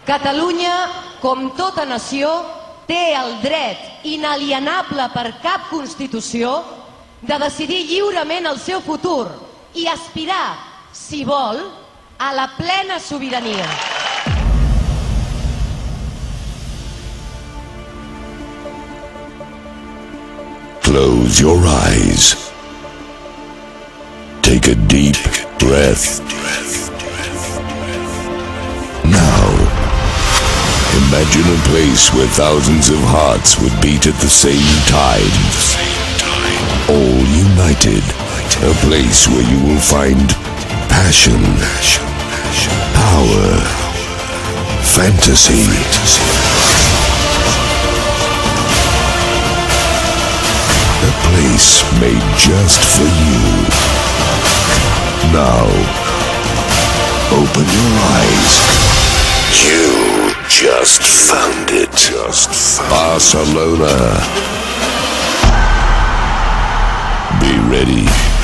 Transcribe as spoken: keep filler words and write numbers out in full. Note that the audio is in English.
Catalunya, com tota nació, té el dret inalienable per cap Constitució de decidir lliurement el seu futur i aspirar, si vol, a la plena sobirania. Close your eyes. Take a deep breath. Now, imagine a place where thousands of hearts would beat at the same time, all united. A place where you will find passion, power, fantasy. A place made just for you. Now, open your eyes. You just found it. Just found Barcelona. Be ready.